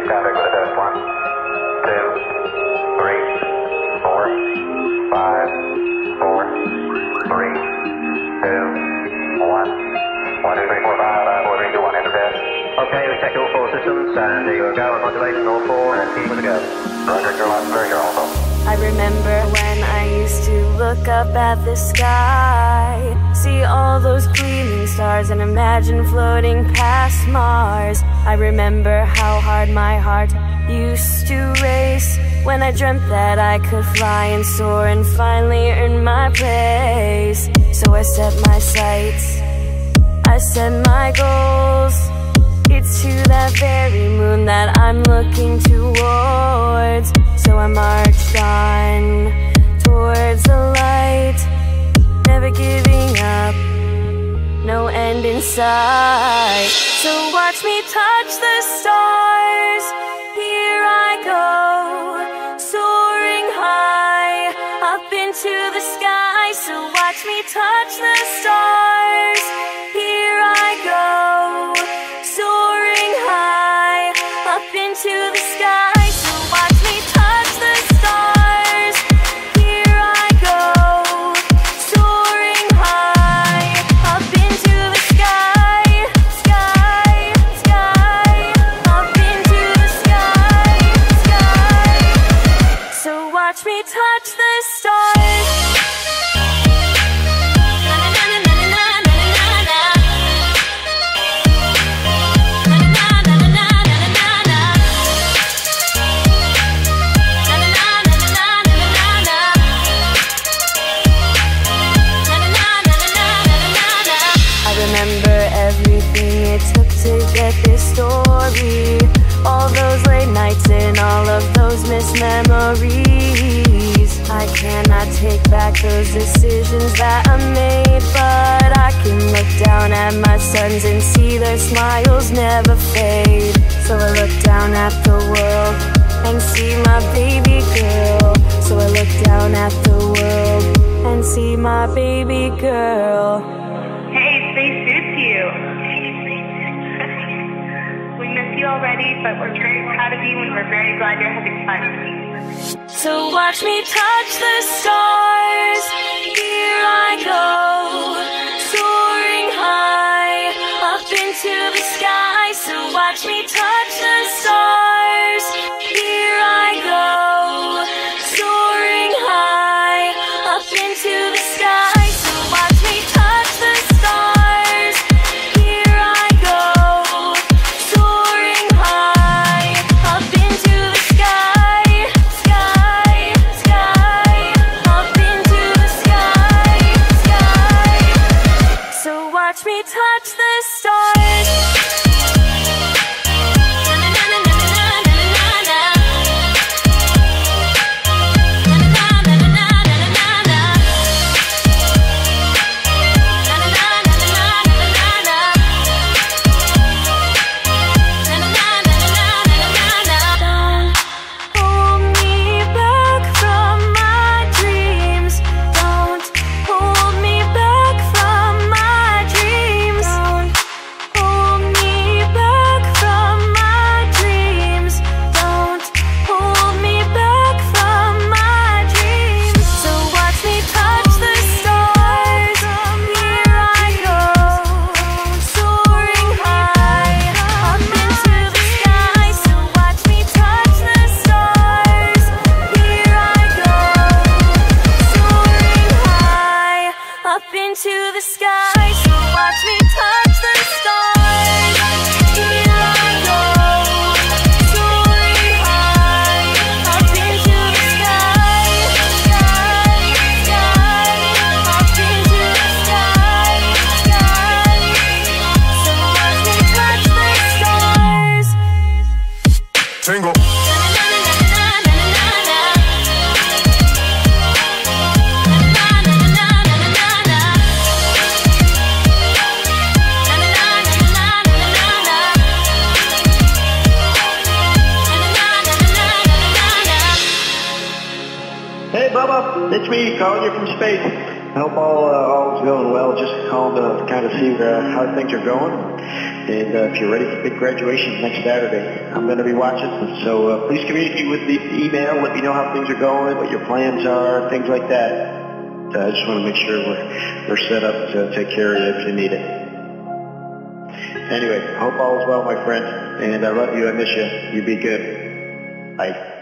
traffic with a test. 1, 2, 3, 4, 5, 4, 3, 2, 1. 1, 2, 3, 4, 5, 4, 3, 2, 1, enter test. Okay, we checked all 4 systems, and there you go on modulation, all 4, and team with a go. Roger, you're lost, you're also. I remember when I used to look up at the sky, see all those gleaming stars and imagine floating past Mars. I remember how hard my heart used to race when I dreamt that I could fly and soar and finally earn my place. So I set my sights, I set my goals. It's to that very moon that I'm looking towards. So I marched on towards the light, never giving up, no end in sight. So watch me touch the stars, here I go, soaring high, up into the sky. So watch me touch the stars, here I go, soaring high, up into the sky. So watch me touch the stars, here I go, soaring high, up into the sky, sky, sky, up into the sky, sky. So watch me touch the stars. Story, all those late nights and all of those missed memories. I cannot take back those decisions that I made, but I can look down at my sons and see their smiles never fade. So I look down at the world and see my baby girl. So I look down at the world and see my baby girl. Hey, space suits you. Already, but we're very proud of you and we're very glad you're having fun. So watch me touch the stars, here I go, soaring high, up into the sky. So watch me touch the stars, here I go, soaring high, up into the sky. So watch me touch the stars, here I go, soaring high, up into the sky, sky, sky, up into the sky, sky. So watch me touch the stars. Tingle. Hey Bubba, it's me calling you from space. I hope all is going well. Just calling to kind of see how things are going. And if you're ready for big graduation next Saturday, I'm going to be watching. So please communicate with the email. Let me know how things are going, what your plans are, things like that. I just want to make sure we're set up to take care of you if you need it. Anyway, I hope all is well, my friend. And I love you. I miss you. You be good. Bye.